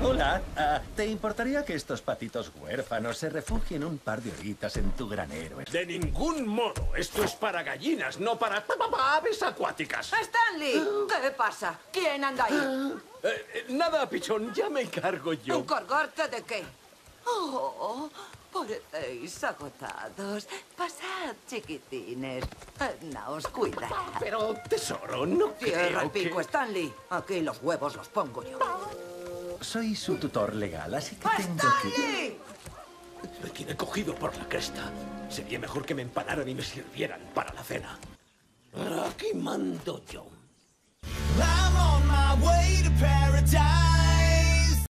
Hola, ¿te importaría que estos patitos huérfanos se refugien un par de horitas en tu granero? De ningún modo. Esto es para gallinas, no para aves acuáticas. ¡Stanley! ¿Qué pasa? ¿Quién anda ahí? Nada, pichón, ya me encargo yo. ¿Encargarte de qué? Oh, parecéis agotados. Pasad, chiquitines. Naos, cuidad. Pero, tesoro, no Cierra el creo pico, que... Stanley. Aquí los huevos los pongo yo. Soy su tutor legal, así que tengo que... ¡Stanley! Me tiene cogido por la cresta. Sería mejor que me empanaran y me sirvieran para la cena. Aquí mando yo. I'm on my way to paradise.